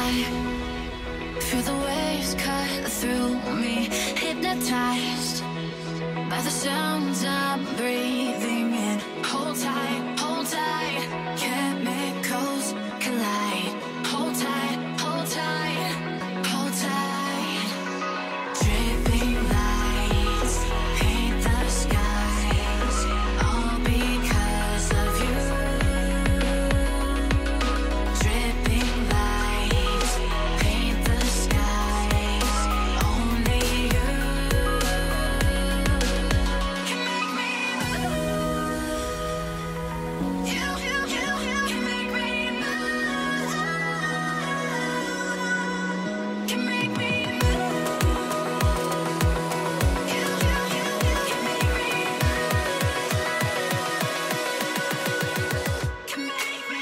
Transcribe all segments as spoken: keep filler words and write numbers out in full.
eye, feel the waves cut through me, hypnotized by the sounds I'm breathing in. Hold tight, hold tight, chemicals collide. Hold tight, hold tight, hold tight. Dripping lights paint the skies, all because of you. Dripping lights paint the skies, only you can make me move. You, you, you, you can make me move. Can make me move. You, you, you, you can make me move. Can make me.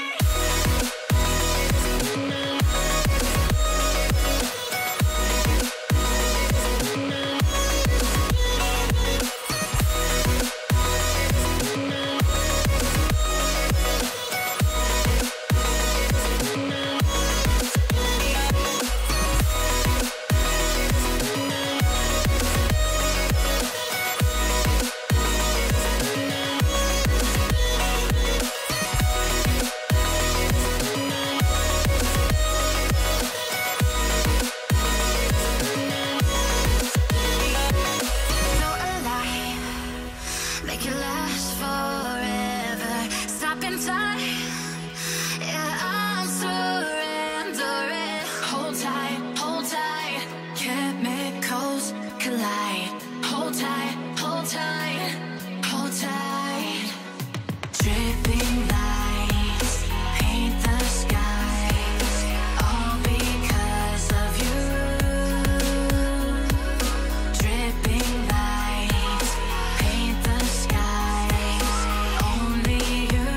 Feel alive, make it last forever. Stop in time, yeah, I'm surrendering. Hold tight, hold tight, chemicals collide. Hold tight, hold tight, hold tight. Dripping lights paint the skies, all because of you. Dripping lights paint the skies, only you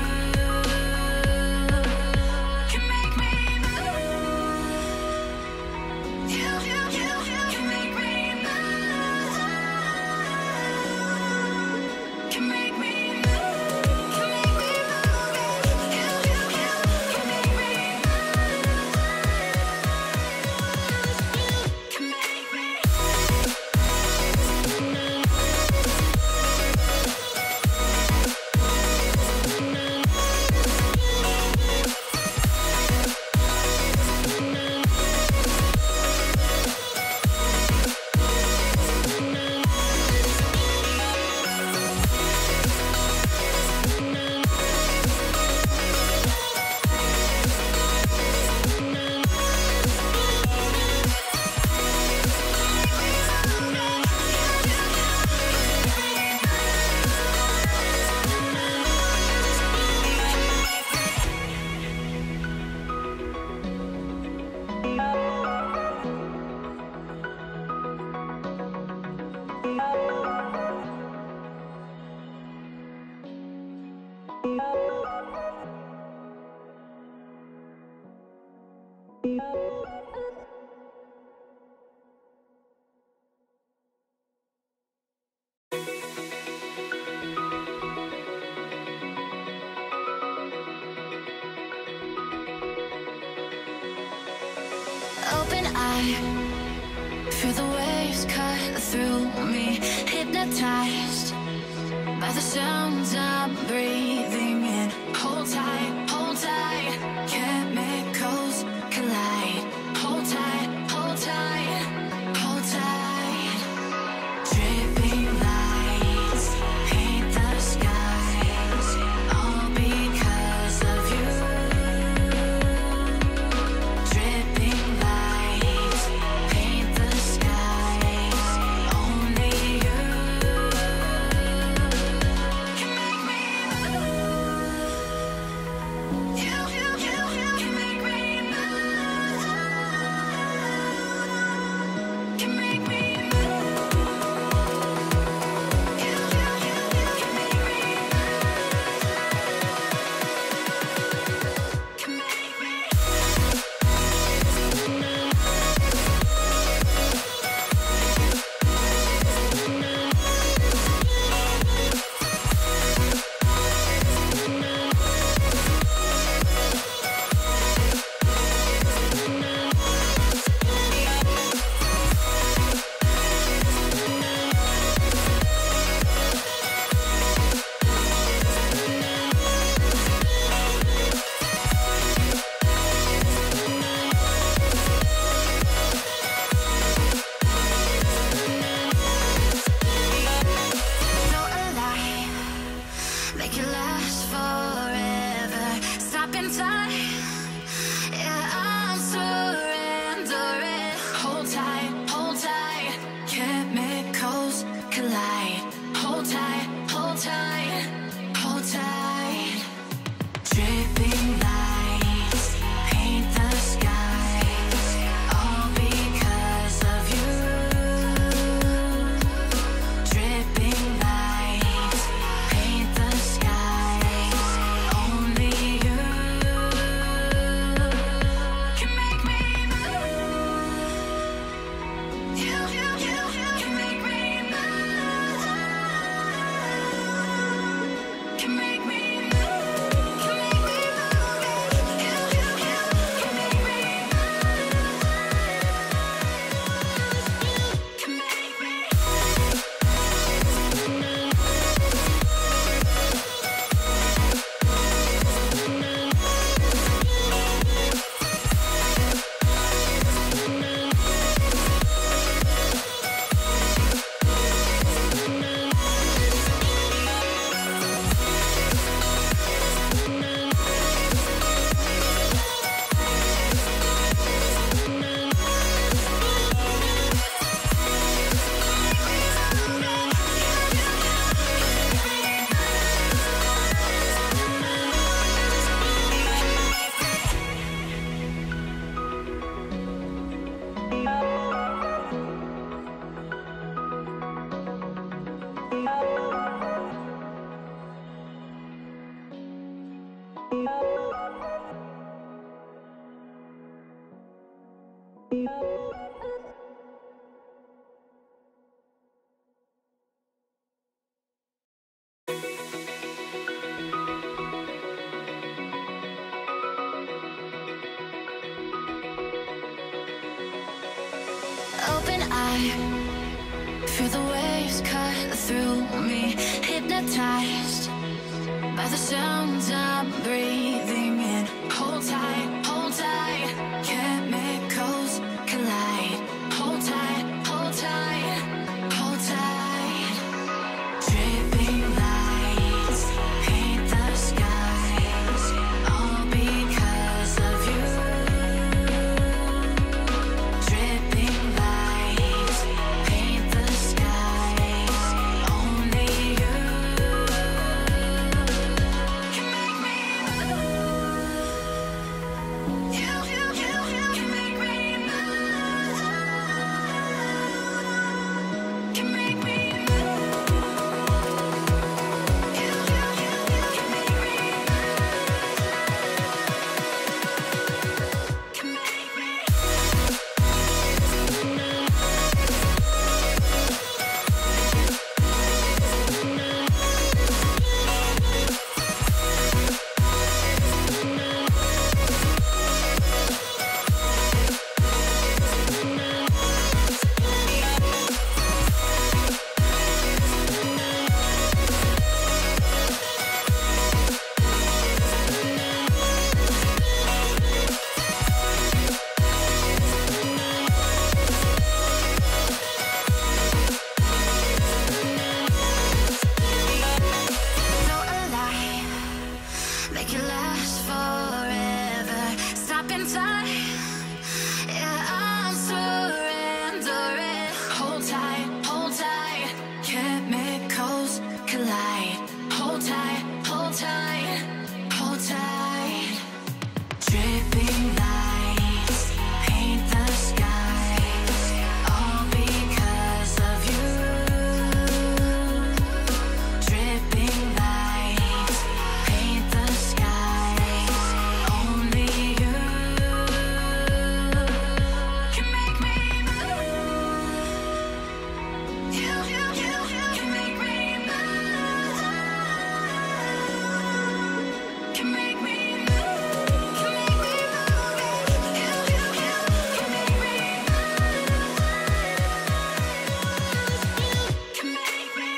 can make me move. You, you, you, you can make me move. Can make me move. Can make me move. You, you, you can make me move. Can make me. Open eye, feel the waves cut through me, hypnotized by the sounds I'm breathing in. Hold tight, hold tight, chemicals collide. Hold tight, hold tight, hold tight. Dripping lights paint the skies, all because of you. Dripping lights paint the skies, only you can make me move. You, you, you, you can eye, feel the waves cut through me, hypnotized by the sounds I'm breathing in. Hold tight, hold tight, chemicals collide. Hold tight, hold tight, hold tight. Dripping lights paint the skies, all because of you. Dripping lights paint the skies, only you can make me move. You, you, you, you can make me move. Can make me move. You, you, you, you can make me move. Can make me. So alive, make it last forever. Stop in time, yeah, I'm surrendering. Hold tight, hold tight, chemicals collide. Hold tight, hold tight, hold tight. Dripping lights paint the skies, all because of you. Dripping lights paint the skies, only you can make me move. You, you, you, you can make me move. Can make me move. Can make me move. You, you, you can make me move. Can make me.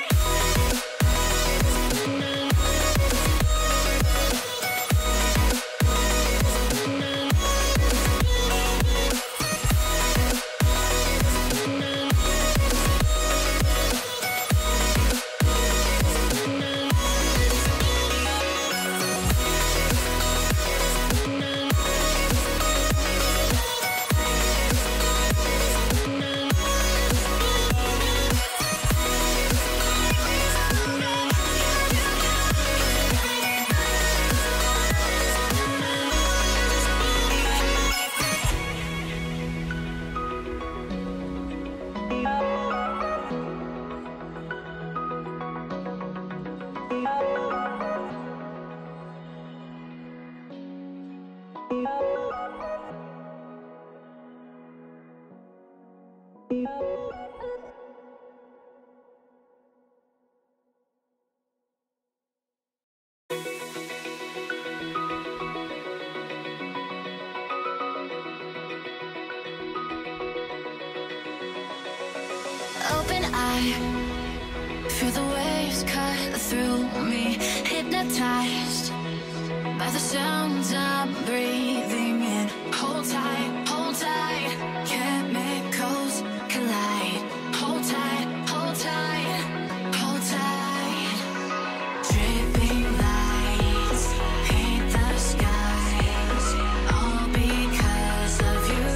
Open eye, feel the waves cut through me, hypnotized by the sounds I'm breathing in. Hold tight, hold tight, chemicals collide. Hold tight, hold tight, hold tight. Dripping lights paint the skies, all because of you.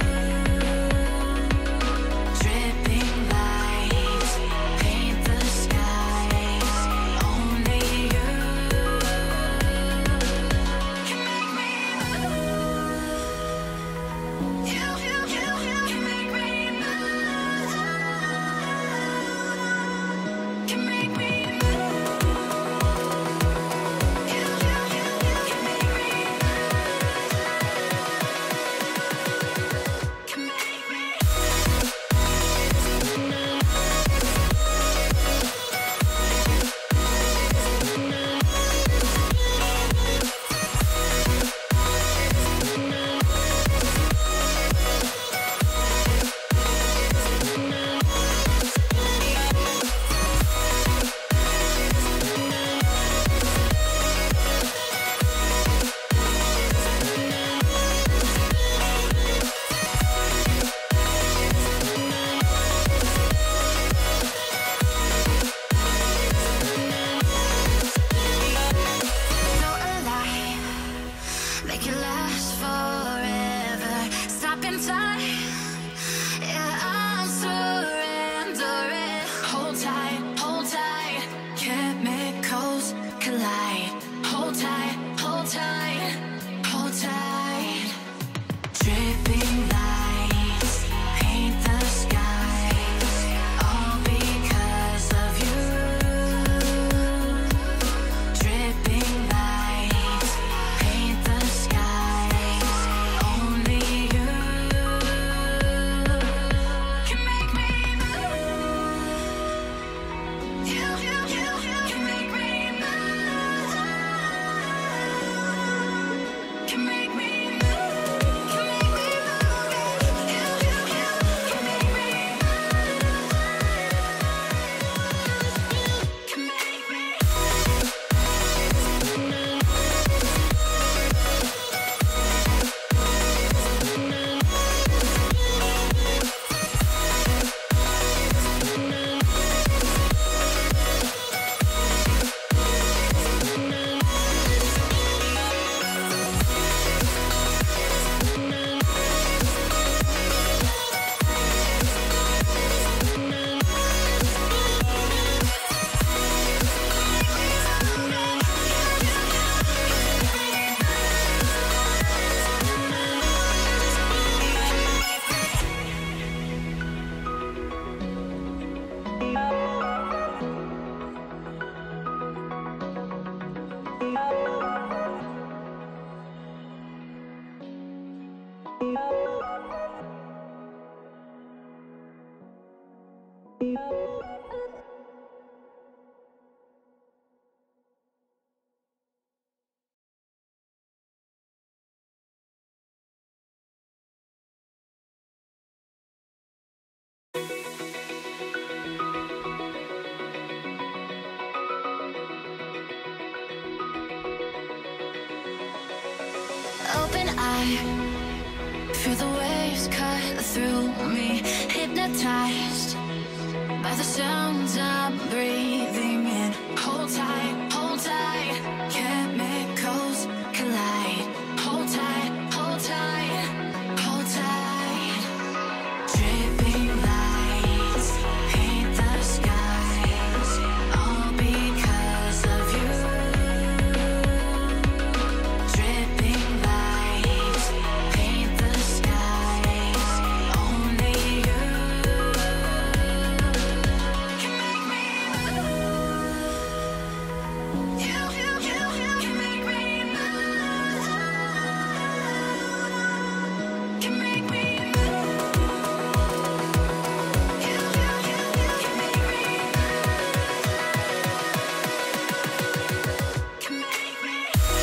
Dripping lights paint the skies, only you can make me move. high. Feel the waves cut through me, hypnotized by the sounds I'm breathing in. Hold tight, hold tight, chemicals collide. Hold tight, hold tight, hold tight. Dripping lights paint the skies, all because of you. Dripping lights paint the skies, only you can make me move. You, you, you, you can make me move. Can make me move. You, you, you, you can make me move. Can make me.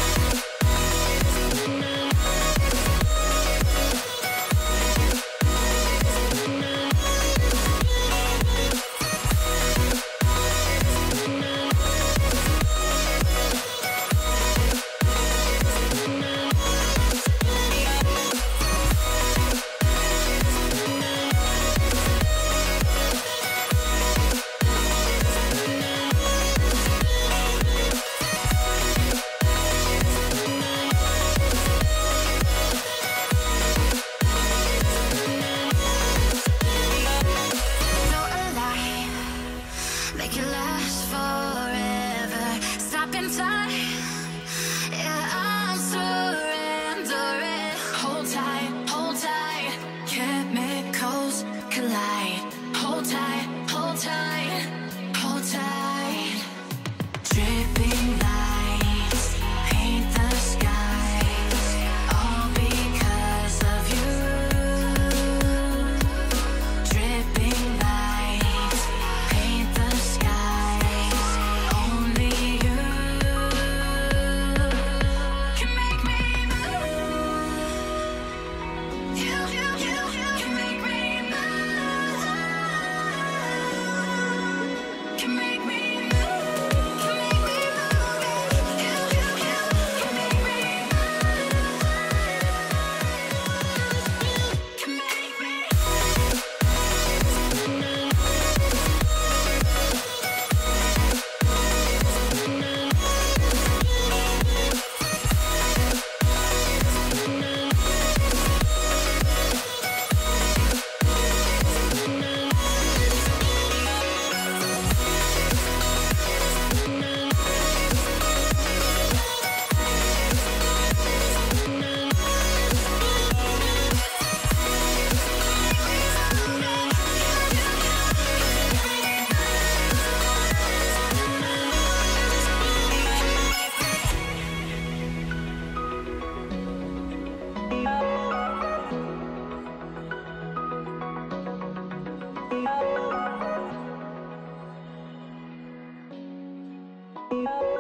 Feel alive, make it last forever. Stop in time, yeah, I'm surrendering. Hold tight, hold tight, chemicals collide. Hold tight, hold tight, hold tight. Dripping lights paint the skies, all because of you. Dripping lights paint the skies, only you can make me move. You, you, you, you can make me move. Can make me move. Can make me move. You, you, you can make me move. Can make me. Bye.